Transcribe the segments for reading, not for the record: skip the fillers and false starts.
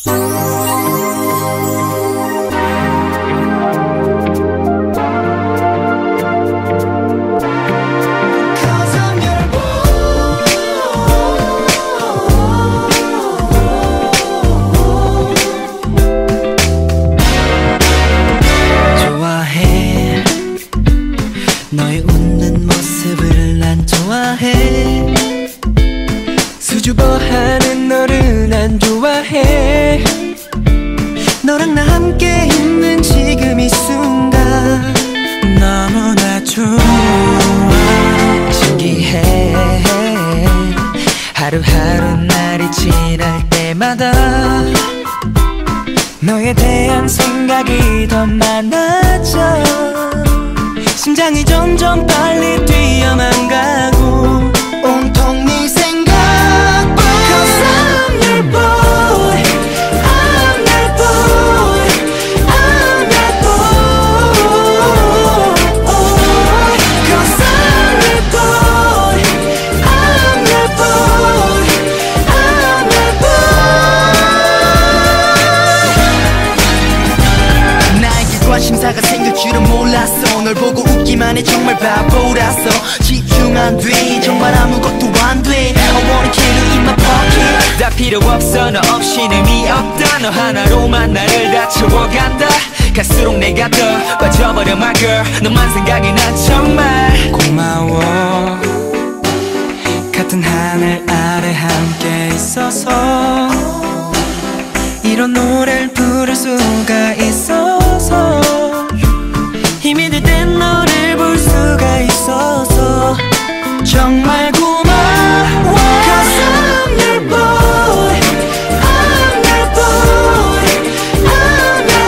너의 웃는 모습을 난 좋아해. 수줍어하는 너를 난 좋아해. 너랑 나 함께 있는 지금 이 순간 너무나 좋아. 신기해. 하루하루 날이 지날 때마다 너에 대한 생각이 더 많아져. 심장이 점점 빨리 뛰어만 가고 온통 네 생각뿐. Cause I'm your boy, I'm your boy, I'm your boy. Cause I'm your boy, I'm your boy, I'm your boy. 나에게 관심사가 생길 줄은 몰랐어. 널 보고 웃기만 해 정말 바보라서. 집중 안 돼 정말 아무것도 안 돼. I wanna kill you in my pocket. 다 필요 없어 너 없인 의미 없다. 너 하나로만 나를 다 채워간다. 갈수록 내가 더 빠져버려 my girl. 너만 생각이 난 정말 고마워. 같은 하늘 아래 함께 있어서 이런 노래를 부를 수가 있어서 힘이 들 땐 너를 볼 수가 있어서 정말 고마워. Cause I'm your boy, I'm your boy, I'm your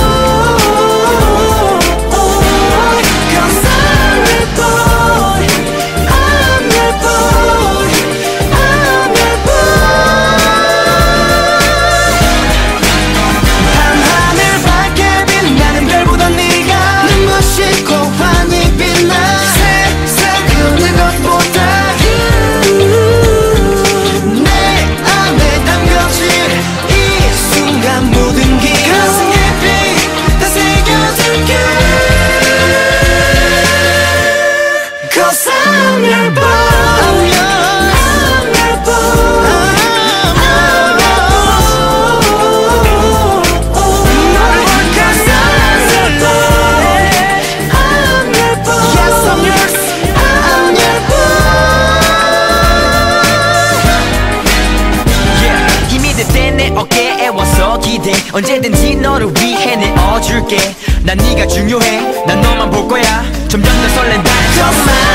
boy. Cause I'm your boy, I'm your boy, I'm your boy. 밤하늘 밝게 빛나는 별보다 네가 눈부시고 환히 빛나. 세상 그 어느 것보다 내 안에 담겨진 이 순간 모든 게 가슴 깊이 다 새겨줄게. Cause I'm your boy, I'm your boy, I'm your boy. Cause I'm your boy, I'm your boy. Yes, I'm yours, I'm your boy. Yeah, 힘이 들 때 내 어깨에 와서 기대. 언제든지 너를 위해 내어줄게. 난 네가 중요해. 난 너만 볼 거야. 점점 더 설렌다 정말.